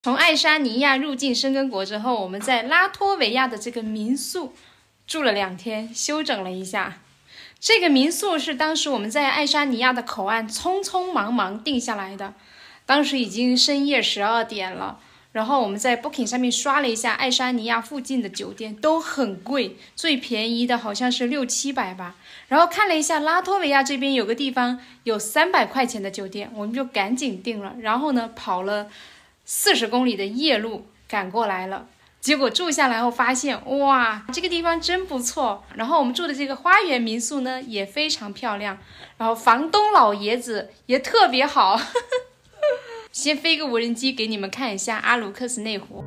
从爱沙尼亚入境申根国之后，我们在拉脱维亚的这个民宿住了2天，休整了一下。这个民宿是当时我们在爱沙尼亚的口岸匆匆忙忙定下来的，当时已经深夜12点了。然后我们在 Booking 上面刷了一下爱沙尼亚附近的酒店，都很贵，最便宜的好像是600-700吧。然后看了一下拉脱维亚这边有个地方有300块钱的酒店，我们就赶紧订了。然后呢，跑了40公里的夜路赶过来了。结果住下来后发现，哇，这个地方真不错。然后我们住的这个花园民宿呢也非常漂亮，然后房东老爷子也特别好。先飞个无人机给你们看一下阿卢克斯内湖。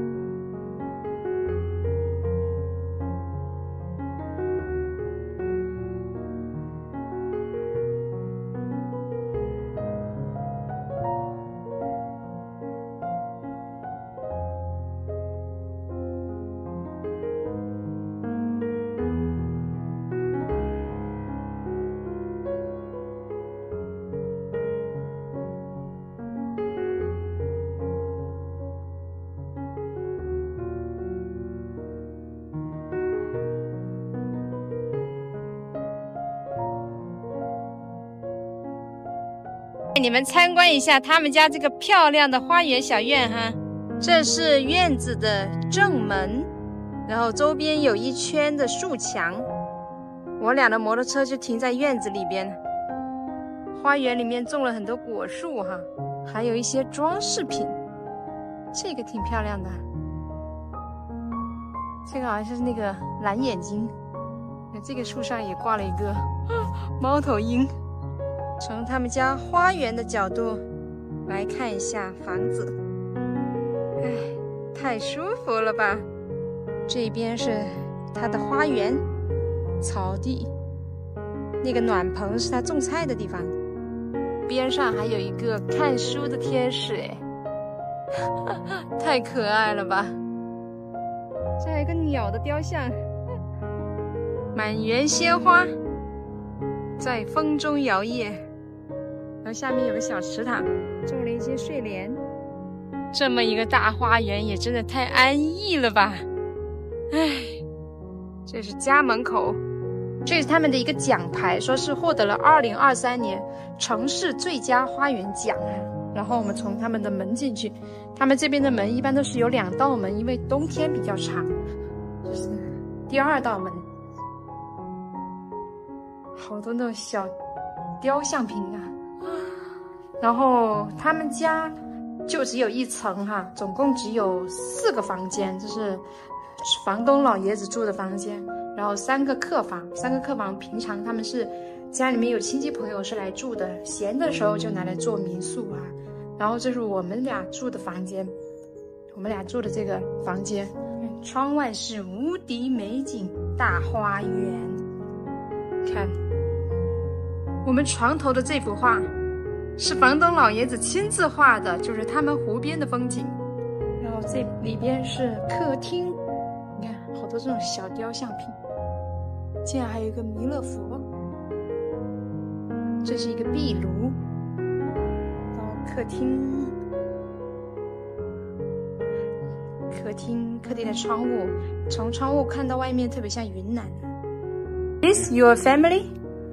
你们参观一下他们家这个漂亮的花园小院哈，这是院子的正门，然后周边有一圈的树墙，我俩的摩托车就停在院子里边。花园里面种了很多果树哈，还有一些装饰品，这个挺漂亮的，这个好像是那个蓝眼睛，这个树上也挂了一个猫头鹰。从他们家花园的角度来看一下房子，哎，太舒服了吧！这边是他的花园，草地，那个暖棚是他种菜的地方，边上还有一个看书的天使，哎，太可爱了吧！这还有一个鸟的雕像，满园鲜花在风中摇曳。然后下面有个小池塘，种了一些睡莲。这么一个大花园也真的太安逸了吧！哎，这是家门口，这是他们的一个奖牌，说是获得了2023年城市最佳花园奖。然后我们从他们的门进去，他们这边的门一般都是有2道门，因为冬天比较长。这是第2道门，好多那种小雕像品啊。然后他们家就只有1层哈，总共只有4个房间，这是房东老爷子住的房间，然后3个客房，3个客房平常他们是家里面有亲戚朋友是来住的，闲的时候就拿来做民宿啊。然后这是我们俩住的房间，我们俩住的这个房间，窗外是无敌美景大花园。看我们床头的这幅画是房东老爷子亲自画的，就是他们湖边的风景。然后这里边是客厅，你看好多这种小雕像品，竟然还有一个弥勒佛。这是一个壁炉，然后客厅的窗户，从窗户看到外面特别像云南。Is your family?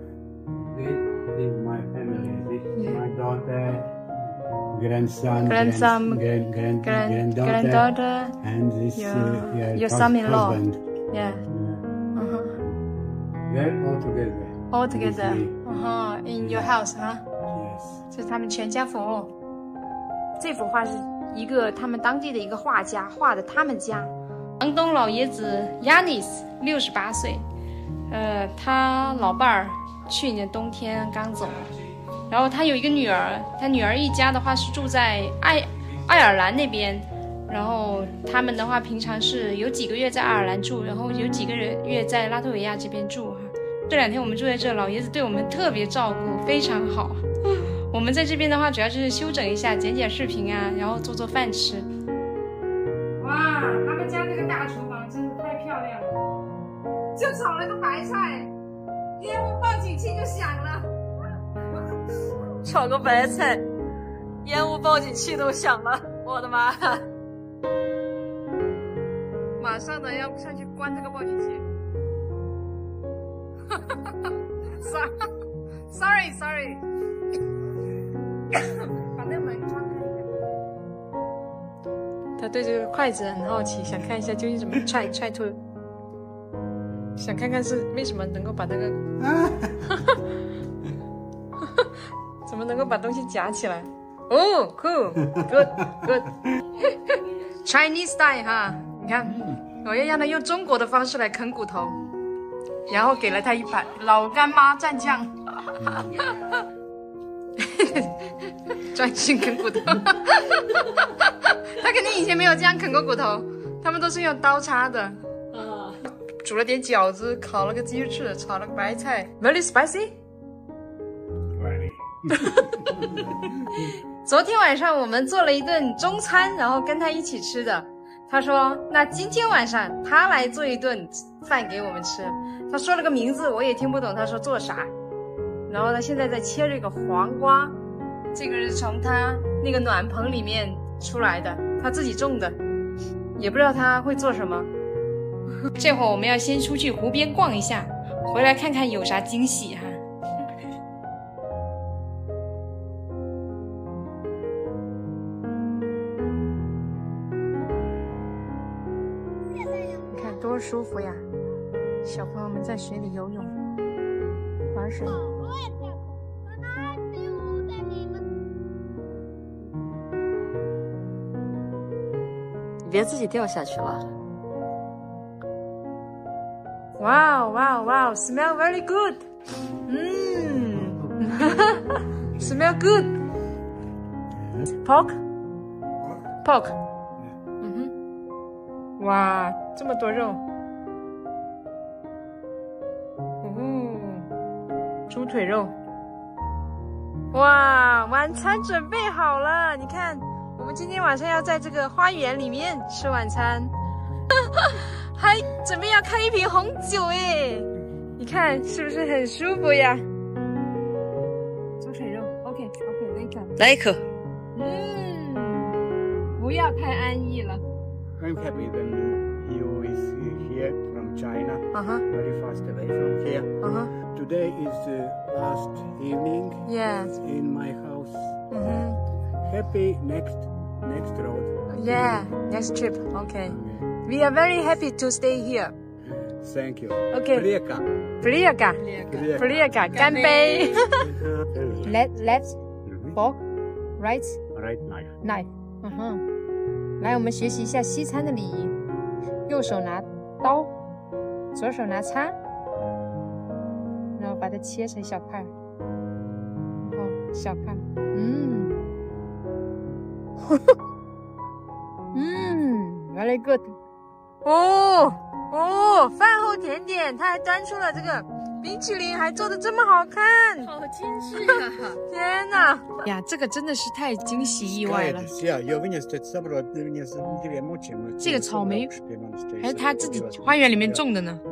Grandson, granddaughter, and this your son-in-law. husband. Yeah. They're all together. All together. In your house, huh? Yes. 这是他们全家福。这幅画是一个他们当地的一个画家画的，他们家。房东老爷子 Yanis 68岁，他老伴儿去年冬天刚走了。然后他有一个女儿，他女儿一家的话是住在爱尔兰那边，然后他们的话平常是有几个月在爱尔兰住，然后有几个月在拉脱维亚这边住哈。这2天我们住在这，老爷子对我们特别照顾，非常好。我们在这边的话主要就是休整一下，剪剪视频啊，然后做饭吃。哇，他们家这个大厨房真是太漂亮了，就炒了个白菜，烟雾报警器就响了。炒个白菜，烟雾报警器都响了。 我的妈！马上的要上去关这个暴菊节。Sorry， 把那个门窗开一下。他对这个筷子很好奇，想看一下究竟怎么踹脱，想看看是为什么能够把那个，怎么能够把东西夹起来。哦 ，cool，good， Chinese style 哈，你看，我要让他用中国的方式来啃骨头，然后给了他一盘老干妈蘸酱，专心啃骨头。他肯定以前没有这样啃过骨头，他们都是用刀叉的。煮了点饺子，烤了个鸡翅，炒了个白菜。Very spicy？ Very 昨天晚上我们做了一顿中餐，然后跟他一起吃的。他说：“那今天晚上他来做一顿饭给我们吃。”他说了个名字，我也听不懂。他说做啥？然后他现在在切这个黄瓜，这个是从他那个暖棚里面出来的，他自己种的，也不知道他会做什么。这会儿我们要先出去湖边逛一下，回来看看有啥惊喜哈。你看多舒服呀！小朋友们在水里游泳、玩水。 你别自己掉下去了。 Wow, smell very good. Smell good. Pork. 哇，这么多肉。猪腿肉。哇，晚餐准备好了，你看，我们今天晚上要在这个花园里面吃晚餐。还准备要开一瓶红酒哎，你看是不是很舒服呀？猪腿肉 ，OK， 来一口。不要太安逸了。 I'm happy when you is here from China, very fast away from here. Today is the last evening in my house. Happy next road. Yeah, next trip. Okay. We are very happy to stay here. Thank you. Okay. Prieka. 干杯。Left, fork, right knife. 来，我们学习一下西餐的礼仪。右手拿刀，左手拿叉，然后把它切成小块。然后小块。Very good. 饭后甜点，他还端出了这个冰淇淋，还做的这么好看， 好精致啊！ 天哪！呀，这个真的是太惊喜意外了。这个草莓还是他自己花园里面种的呢，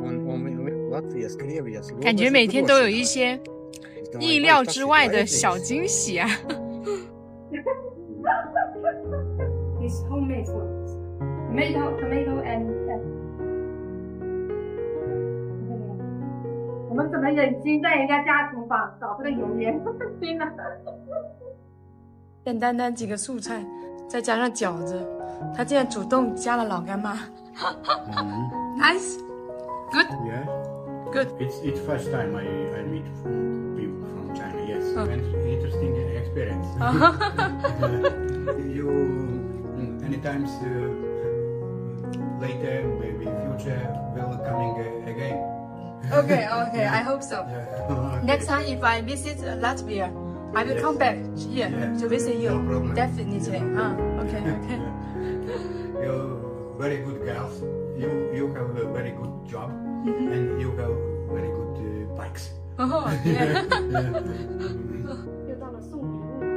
感觉每天都有一些意料之外的小惊喜啊。It's homemade food. Tomato and 我们怎么忍心在人家家厨房找这个油烟？天哪！简单单几个素菜，再加上饺子，他竟然主动加了老干妈。Nice, good, good. It's first time I meet people from China. Yes, and interesting experience. You anytime later, maybe future will coming again. Okay, I hope so. Next time if I visit Latvia, I will come back here to visit you. No problem. Definitely. Okay. You're very good girls. You have a very good job, and you have very good bikes. Oh, yeah. 又到了送礼物环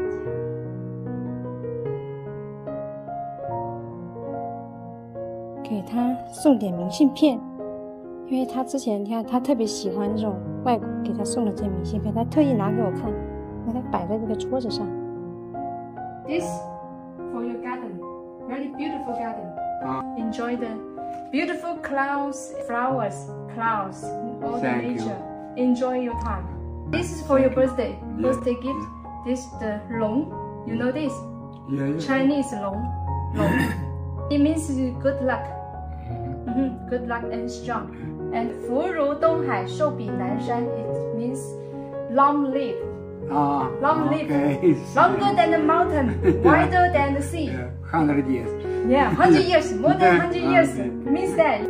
节。给他送点明信片，因为他之前你看他特别喜欢这种外国给他送的这明信片，他特意拿给我看，把它摆在这个桌子上。This for your garden. very beautiful garden. Enjoy the beautiful clouds, flowers, clouds, all the nature. Enjoy your time. This is for your birthday. Birthday gift. This is the long. You know this? Chinese long. It means good luck. Good luck and strong. And 福如东海，寿比南山. It means long live. Long live. Longer than the mountain, wider than the sea. 100 years. Yeah, 100 years. More than 100 years. Means that.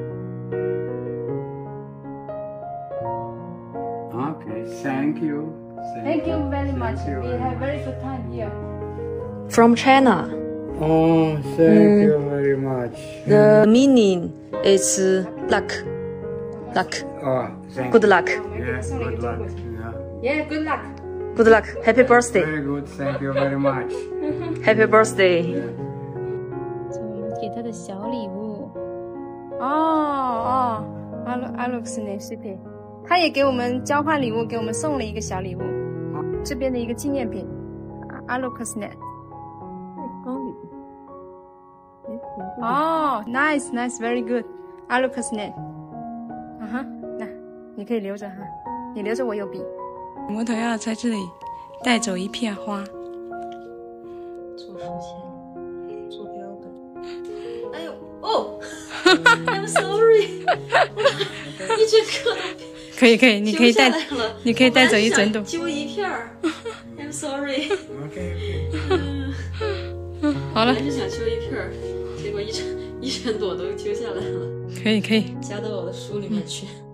Okay, thank you. Thank you very much. We have very good time here. From China. Oh, thank you very much. The meaning is luck. Luck. Oh, thank Good luck. Yeah, good luck. Yeah, good luck. Good luck. Happy birthday. Very good. Thank you very much. Happy birthday. 这我们给他的小礼物。Alex，他也给我们交换礼物，给我们送了一个小礼物，这边的一个纪念品。Alex。哦 ，nice very good. Alex。那你可以留着哈，你留着我有笔。摩托要在这里带走一片花。 做书签，做标本。哎呦，哦，I'm sorry， 一整个都可以，你可以带，你可以带走一整朵。 揪一片儿 ，I'm sorry。 好了， 本来是想揪一片儿，结果一整朵都揪下来了。 可以， 加到我的书里面去。